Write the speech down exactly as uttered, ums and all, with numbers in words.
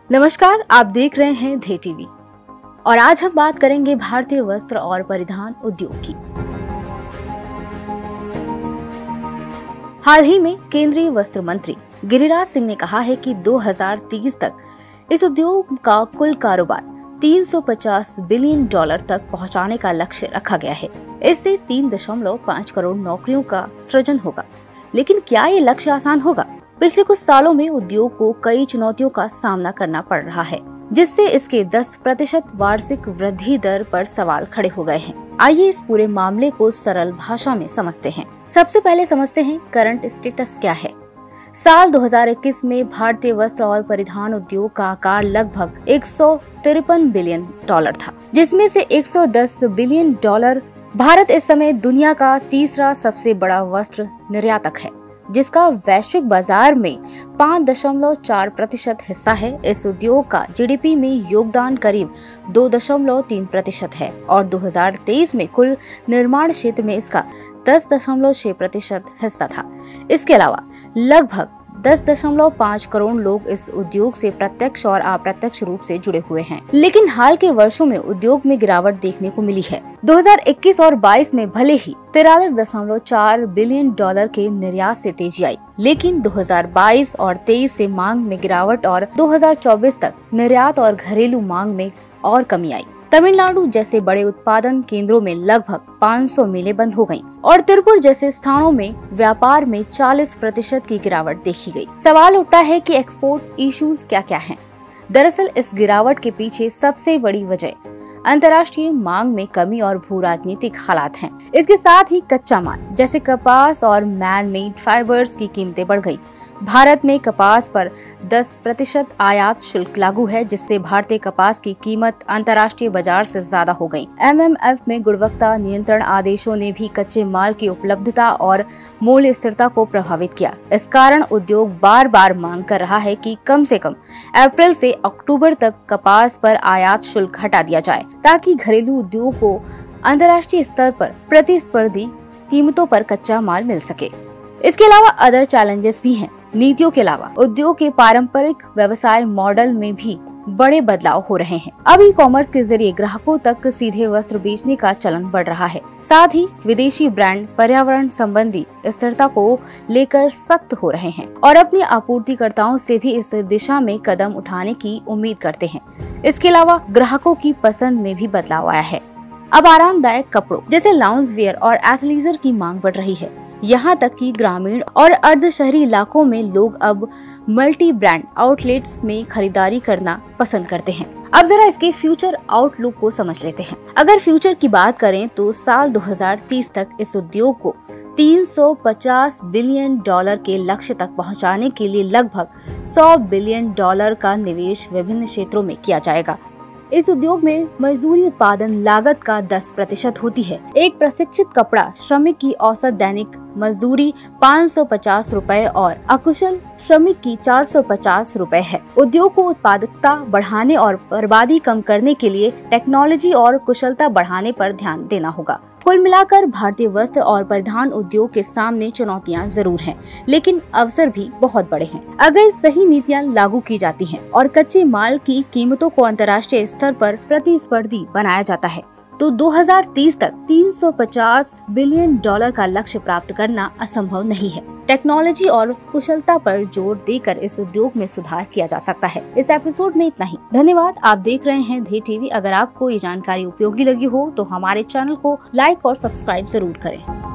नमस्कार, आप देख रहे हैं धे टीवी और आज हम बात करेंगे भारतीय वस्त्र और परिधान उद्योग की। हाल ही में केंद्रीय वस्त्र मंत्री गिरिराज सिंह ने कहा है कि दो हज़ार तीस तक इस उद्योग का कुल कारोबार तीन सौ पचास बिलियन डॉलर तक पहुंचाने का लक्ष्य रखा गया है। इससे तीन दशमलव पाँच करोड़ नौकरियों का सृजन होगा। लेकिन क्या ये लक्ष्य आसान होगा? पिछले कुछ सालों में उद्योग को कई चुनौतियों का सामना करना पड़ रहा है, जिससे इसके दस प्रतिशत वार्षिक वृद्धि दर पर सवाल खड़े हो गए हैं। आइए इस पूरे मामले को सरल भाषा में समझते हैं। सबसे पहले समझते हैं करंट स्टेटस क्या है। साल दो हज़ार इक्कीस में भारतीय वस्त्र और परिधान उद्योग का आकार लगभग एक सौ तिरपन बिलियन डॉलर था, जिसमें से एक सौ दस बिलियन डॉलर। भारत इस समय दुनिया का तीसरा सबसे बड़ा वस्त्र निर्यातक है, जिसका वैश्विक बाजार में पाँच दशमलव चार प्रतिशत हिस्सा है। इस उद्योग का जीडीपी में योगदान करीब दो दशमलव तीन प्रतिशत है और दो हज़ार तेईस में कुल निर्माण क्षेत्र में इसका दस दशमलव छह प्रतिशत हिस्सा था। इसके अलावा लगभग दस दशमलव पाँच करोड़ लोग इस उद्योग से प्रत्यक्ष और अप्रत्यक्ष रूप से जुड़े हुए हैं। लेकिन हाल के वर्षों में उद्योग में गिरावट देखने को मिली है। दो हज़ार इक्कीस और बाईस में भले ही तिरालीस दशमलव चार बिलियन डॉलर के निर्यात से तेजी आई, लेकिन दो हज़ार बाईस और तेईस से मांग में गिरावट और दो हज़ार चौबीस तक निर्यात और घरेलू मांग में और कमी आई। तमिलनाडु जैसे बड़े उत्पादन केंद्रों में लगभग पाँच सौ मिलें बंद हो गयीं और तिरुपुर जैसे स्थानों में व्यापार में चालीस प्रतिशत की गिरावट देखी गई। सवाल उठता है कि एक्सपोर्ट इश्यूज क्या क्या हैं? दरअसल इस गिरावट के पीछे सबसे बड़ी वजह अंतर्राष्ट्रीय मांग में कमी और भू राजनीतिक हालात हैं। इसके साथ ही कच्चा माल जैसे कपास और मैन मेड फाइबर्स की कीमतें बढ़ गई। भारत में कपास पर दस प्रतिशत आयात शुल्क लागू है, जिससे भारतीय कपास की कीमत अंतर्राष्ट्रीय बाजार से ज्यादा हो गई। एम एम एफ में गुणवत्ता नियंत्रण आदेशों ने भी कच्चे माल की उपलब्धता और मूल्य स्थिरता को प्रभावित किया। इस कारण उद्योग बार बार मांग कर रहा है कि कम से कम अप्रैल से अक्टूबर तक कपास पर आयात शुल्क हटा दिया जाए, ताकि घरेलू उद्योग को अंतर्राष्ट्रीय स्तर पर प्रतिस्पर्धी कीमतों पर कच्चा माल मिल सके। इसके अलावा अदर चैलेंजेस भी हैं। नीतियों के अलावा उद्योग के पारंपरिक व्यवसाय मॉडल में भी बड़े बदलाव हो रहे हैं। अब ई कॉमर्स के जरिए ग्राहकों तक सीधे वस्त्र बेचने का चलन बढ़ रहा है। साथ ही विदेशी ब्रांड पर्यावरण संबंधी स्थिरता को लेकर सख्त हो रहे हैं और अपने आपूर्तिकर्ताओं से भी इस दिशा में कदम उठाने की उम्मीद करते हैं। इसके अलावा ग्राहकों की पसंद में भी बदलाव आया है। अब आरामदायक कपड़ों जैसे लाउंज वियर और एथलीजर की मांग बढ़ रही है। यहाँ तक कि ग्रामीण और अर्ध शहरी इलाकों में लोग अब मल्टी ब्रांड आउटलेट्स में खरीदारी करना पसंद करते हैं। अब जरा इसके फ्यूचर आउटलुक को समझ लेते हैं। अगर फ्यूचर की बात करें तो साल दो हज़ार तीस तक इस उद्योग को तीन सौ पचास बिलियन डॉलर के लक्ष्य तक पहुंचाने के लिए लगभग सौ बिलियन डॉलर का निवेश विभिन्न क्षेत्रों में किया जाएगा। इस उद्योग में मजदूरी उत्पादन लागत का दस प्रतिशत होती है। एक प्रशिक्षित कपड़ा श्रमिक की औसत दैनिक मजदूरी पाँच सौ पचास रुपए और अकुशल श्रमिक की चार सौ पचास रुपए है। उद्योग को उत्पादकता बढ़ाने और बर्बादी कम करने के लिए टेक्नोलॉजी और कुशलता बढ़ाने पर ध्यान देना होगा। कुल मिलाकर भारतीय वस्त्र और परिधान उद्योग के सामने चुनौतियां जरूर हैं, लेकिन अवसर भी बहुत बड़े हैं। अगर सही नीतियां लागू की जाती हैं और कच्चे माल की कीमतों को अंतर्राष्ट्रीय स्तर पर प्रतिस्पर्धी बनाया जाता है, तो दो हज़ार तीस तक तीन सौ पचास बिलियन डॉलर का लक्ष्य प्राप्त करना असंभव नहीं है। टेक्नोलॉजी और कुशलता पर जोर देकर इस उद्योग में सुधार किया जा सकता है। इस एपिसोड में इतना ही। धन्यवाद। आप देख रहे हैं धे टीवी। अगर आपको ये जानकारी उपयोगी लगी हो तो हमारे चैनल को लाइक और सब्सक्राइब जरूर करें।